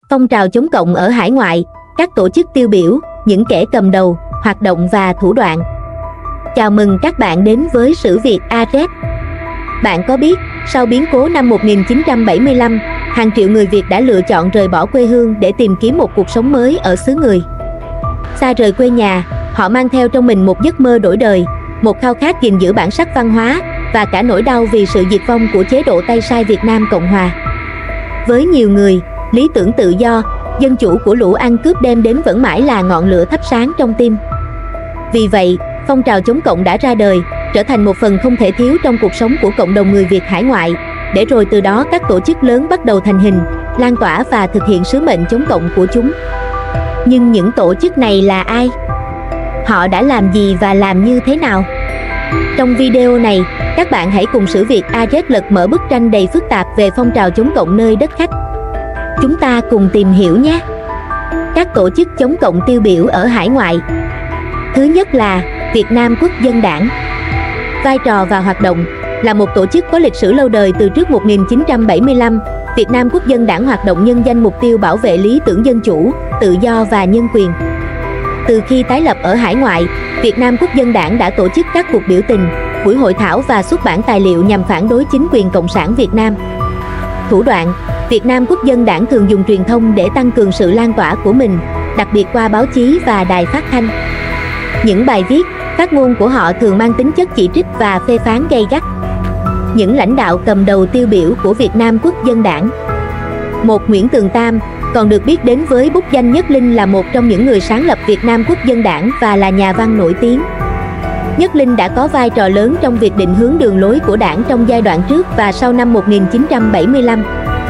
Phong trào chống cộng ở hải ngoại, các tổ chức tiêu biểu, những kẻ cầm đầu, hoạt động và thủ đoạn. Chào mừng các bạn đến với Sử Việt AZ. Bạn có biết, sau biến cố năm 1975, hàng triệu người Việt đã lựa chọn rời bỏ quê hương để tìm kiếm một cuộc sống mới ở xứ người. Xa rời quê nhà, họ mang theo trong mình một giấc mơ đổi đời, một khao khát gìn giữ bản sắc văn hóa và cả nỗi đau vì sự diệt vong của chế độ Tay sai Việt Nam Cộng Hòa. Với nhiều người, lý tưởng tự do, dân chủ của lũ ăn cướp đem đến vẫn mãi là ngọn lửa thắp sáng trong tim. Vì vậy, phong trào chống cộng đã ra đời, trở thành một phần không thể thiếu trong cuộc sống của cộng đồng người Việt hải ngoại, để rồi từ đó các tổ chức lớn bắt đầu thành hình, lan tỏa và thực hiện sứ mệnh chống cộng của chúng. Nhưng những tổ chức này là ai? Họ đã làm gì và làm như thế nào? Trong video này, các bạn hãy cùng Sử Việt AZ lật mở bức tranh đầy phức tạp về phong trào chống cộng nơi đất khách. Chúng ta cùng tìm hiểu nhé! Các tổ chức chống cộng tiêu biểu ở hải ngoại. Thứ nhất là Việt Nam Quốc dân Đảng. Vai trò và hoạt động. Là một tổ chức có lịch sử lâu đời từ trước 1975, Việt Nam Quốc dân Đảng hoạt động nhân danh mục tiêu bảo vệ lý tưởng dân chủ, tự do và nhân quyền. Từ khi tái lập ở hải ngoại, Việt Nam Quốc dân Đảng đã tổ chức các cuộc biểu tình, buổi hội thảo và xuất bản tài liệu nhằm phản đối chính quyền Cộng sản Việt Nam. Thủ đoạn. Việt Nam Quốc dân Đảng thường dùng truyền thông để tăng cường sự lan tỏa của mình, đặc biệt qua báo chí và đài phát thanh. Những bài viết, phát ngôn của họ thường mang tính chất chỉ trích và phê phán gay gắt. Những lãnh đạo cầm đầu tiêu biểu của Việt Nam Quốc dân Đảng. 1. Nguyễn Tường Tam, còn được biết đến với bút danh Nhất Linh, là một trong những người sáng lập Việt Nam Quốc dân Đảng và là nhà văn nổi tiếng. Nhất Linh đã có vai trò lớn trong việc định hướng đường lối của đảng trong giai đoạn trước và sau năm 1975.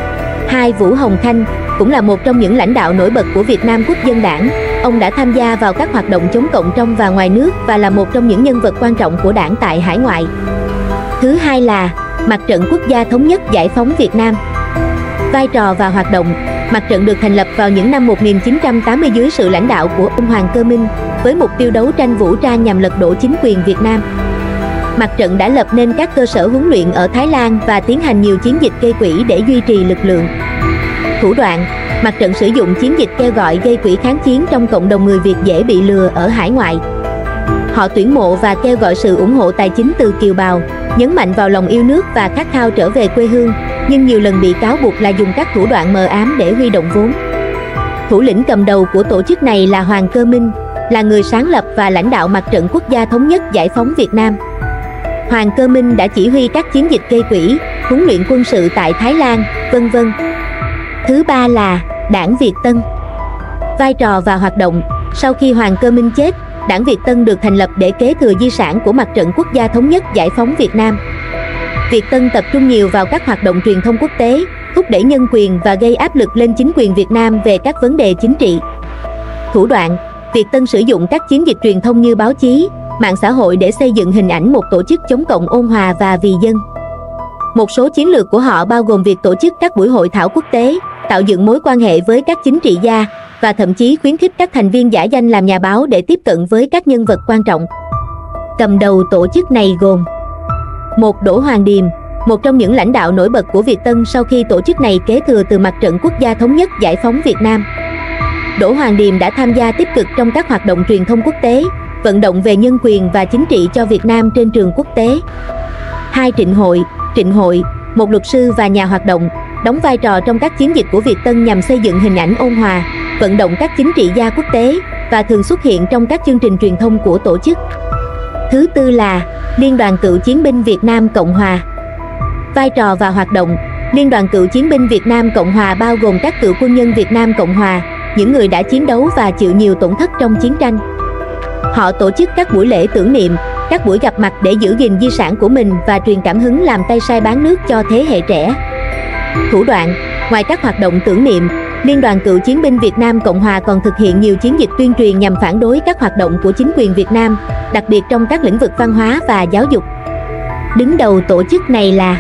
2. Vũ Hồng Khanh, cũng là một trong những lãnh đạo nổi bật của Việt Nam Quốc dân Đảng. Ông đã tham gia vào các hoạt động chống cộng trong và ngoài nước và là một trong những nhân vật quan trọng của đảng tại hải ngoại. Thứ hai là Mặt trận Quốc gia Thống nhất Giải phóng Việt Nam. Vai trò và hoạt động. Mặt trận được thành lập vào những năm 1980 dưới sự lãnh đạo của ông Hoàng Cơ Minh, với mục tiêu đấu tranh vũ trang nhằm lật đổ chính quyền Việt Nam. Mặt trận đã lập nên các cơ sở huấn luyện ở Thái Lan và tiến hành nhiều chiến dịch gây quỹ để duy trì lực lượng. Thủ đoạn. Mặt trận sử dụng chiến dịch kêu gọi gây quỹ kháng chiến trong cộng đồng người Việt dễ bị lừa ở hải ngoại. Họ tuyển mộ và kêu gọi sự ủng hộ tài chính từ kiều bào, nhấn mạnh vào lòng yêu nước và khát khao trở về quê hương, nhưng nhiều lần bị cáo buộc là dùng các thủ đoạn mờ ám để huy động vốn. Thủ lĩnh cầm đầu của tổ chức này là Hoàng Cơ Minh, là người sáng lập và lãnh đạo Mặt trận Quốc gia Thống nhất Giải phóng Việt Nam. Hoàng Cơ Minh đã chỉ huy các chiến dịch gây quỹ, huấn luyện quân sự tại Thái Lan, vân vân. Thứ ba là Đảng Việt Tân. Vai trò và hoạt động. Sau khi Hoàng Cơ Minh chết, Đảng Việt Tân được thành lập để kế thừa di sản của Mặt trận Quốc gia Thống nhất Giải phóng Việt Nam. Việt Tân tập trung nhiều vào các hoạt động truyền thông quốc tế, thúc đẩy nhân quyền và gây áp lực lên chính quyền Việt Nam về các vấn đề chính trị. Thủ đoạn. Việt Tân sử dụng các chiến dịch truyền thông như báo chí, mạng xã hội để xây dựng hình ảnh một tổ chức chống cộng ôn hòa và vì dân. Một số chiến lược của họ bao gồm việc tổ chức các buổi hội thảo quốc tế, tạo dựng mối quan hệ với các chính trị gia và thậm chí khuyến khích các thành viên giả danh làm nhà báo để tiếp cận với các nhân vật quan trọng. Cầm đầu tổ chức này gồm: 1. Đỗ Hoàng Điềm, một trong những lãnh đạo nổi bật của Việt Tân sau khi tổ chức này kế thừa từ Mặt trận Quốc gia Thống nhất Giải phóng Việt Nam. Đỗ Hoàng Điềm đã tham gia tích cực trong các hoạt động truyền thông quốc tế, vận động về nhân quyền và chính trị cho Việt Nam trên trường quốc tế. 2. Trịnh Hội, một luật sư và nhà hoạt động, đóng vai trò trong các chiến dịch của Việt Tân nhằm xây dựng hình ảnh ôn hòa, vận động các chính trị gia quốc tế và thường xuất hiện trong các chương trình truyền thông của tổ chức. Thứ tư là Liên đoàn Cựu chiến binh Việt Nam Cộng Hòa. Vai trò và hoạt động. Liên đoàn Cựu chiến binh Việt Nam Cộng Hòa bao gồm các cựu quân nhân Việt Nam Cộng Hòa, những người đã chiến đấu và chịu nhiều tổn thất trong chiến tranh. Họ tổ chức các buổi lễ tưởng niệm, các buổi gặp mặt để giữ gìn di sản của mình và truyền cảm hứng làm tay sai bán nước cho thế hệ trẻ. Thủ đoạn. Ngoài các hoạt động tưởng niệm, Liên đoàn Cựu chiến binh Việt Nam Cộng Hòa còn thực hiện nhiều chiến dịch tuyên truyền nhằm phản đối các hoạt động của chính quyền Việt Nam, đặc biệt trong các lĩnh vực văn hóa và giáo dục. Đứng đầu tổ chức này là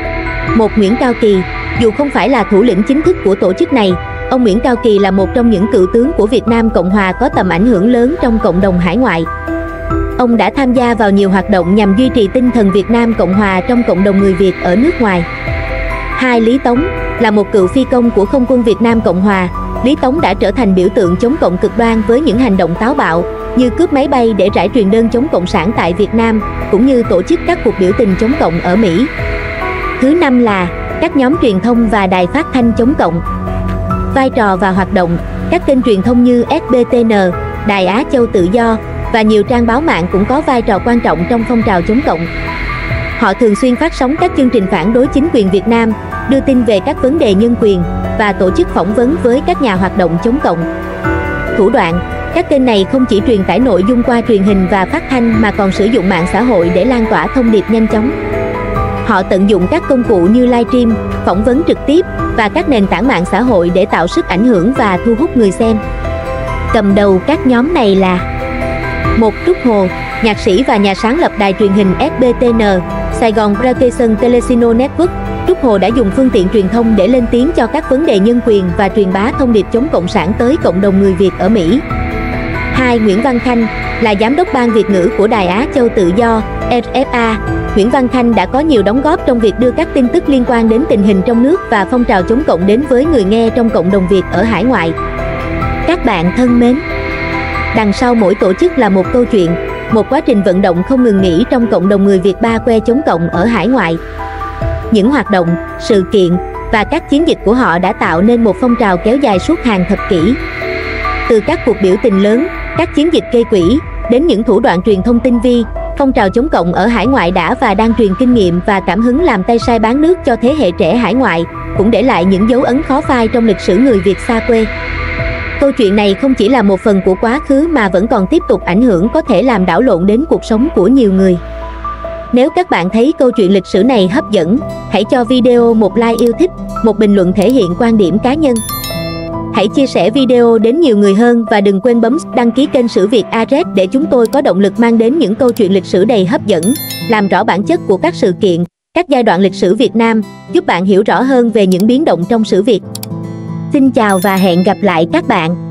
1. Nguyễn Cao Kỳ. Dù không phải là thủ lĩnh chính thức của tổ chức này, ông Nguyễn Cao Kỳ là một trong những cựu tướng của Việt Nam Cộng Hòa có tầm ảnh hưởng lớn trong cộng đồng hải ngoại. Ông đã tham gia vào nhiều hoạt động nhằm duy trì tinh thần Việt Nam Cộng Hòa trong cộng đồng người Việt ở nước ngoài. 2. Lý Tống. Là một cựu phi công của Không quân Việt Nam Cộng Hòa, Lý Tống đã trở thành biểu tượng chống cộng cực đoan với những hành động táo bạo như cướp máy bay để rải truyền đơn chống cộng sản tại Việt Nam, cũng như tổ chức các cuộc biểu tình chống cộng ở Mỹ. Thứ năm là các nhóm truyền thông và đài phát thanh chống cộng. Vai trò và hoạt động. Các kênh truyền thông như SBTN, Đài Á Châu Tự Do và nhiều trang báo mạng cũng có vai trò quan trọng trong phong trào chống cộng. Họ thường xuyên phát sóng các chương trình phản đối chính quyền Việt Nam, đưa tin về các vấn đề nhân quyền và tổ chức phỏng vấn với các nhà hoạt động chống cộng. Thủ đoạn. Các kênh này không chỉ truyền tải nội dung qua truyền hình và phát thanh mà còn sử dụng mạng xã hội để lan tỏa thông điệp nhanh chóng. Họ tận dụng các công cụ như livestream, phỏng vấn trực tiếp và các nền tảng mạng xã hội để tạo sức ảnh hưởng và thu hút người xem. Cầm đầu các nhóm này là: 1. Trúc Hồ, nhạc sĩ và nhà sáng lập đài truyền hình SBTN, Sài Gòn Broadcasting Television Network. Trúc Hồ đã dùng phương tiện truyền thông để lên tiếng cho các vấn đề nhân quyền và truyền bá thông điệp chống cộng sản tới cộng đồng người Việt ở Mỹ. 2. Nguyễn Văn Khanh, là giám đốc ban Việt ngữ của Đài Á Châu Tự Do, RFA. Nguyễn Văn Khanh đã có nhiều đóng góp trong việc đưa các tin tức liên quan đến tình hình trong nước và phong trào chống cộng đến với người nghe trong cộng đồng Việt ở hải ngoại. Các bạn thân mến, đằng sau mỗi tổ chức là một câu chuyện, một quá trình vận động không ngừng nghỉ trong cộng đồng người Việt Ba Que chống cộng ở hải ngoại. Những hoạt động, sự kiện và các chiến dịch của họ đã tạo nên một phong trào kéo dài suốt hàng thập kỷ. Từ các cuộc biểu tình lớn, các chiến dịch gây quỹ, đến những thủ đoạn truyền thông tinh vi, phong trào chống cộng ở hải ngoại đã và đang truyền kinh nghiệm và cảm hứng làm tay sai bán nước cho thế hệ trẻ hải ngoại, cũng để lại những dấu ấn khó phai trong lịch sử người Việt xa quê. Câu chuyện này không chỉ là một phần của quá khứ mà vẫn còn tiếp tục ảnh hưởng, có thể làm đảo lộn đến cuộc sống của nhiều người. Nếu các bạn thấy câu chuyện lịch sử này hấp dẫn, hãy cho video một like yêu thích, một bình luận thể hiện quan điểm cá nhân. Hãy chia sẻ video đến nhiều người hơn và đừng quên bấm đăng ký kênh Sử Việt AZ để chúng tôi có động lực mang đến những câu chuyện lịch sử đầy hấp dẫn, làm rõ bản chất của các sự kiện, các giai đoạn lịch sử Việt Nam, giúp bạn hiểu rõ hơn về những biến động trong sử Việt. Xin chào và hẹn gặp lại các bạn.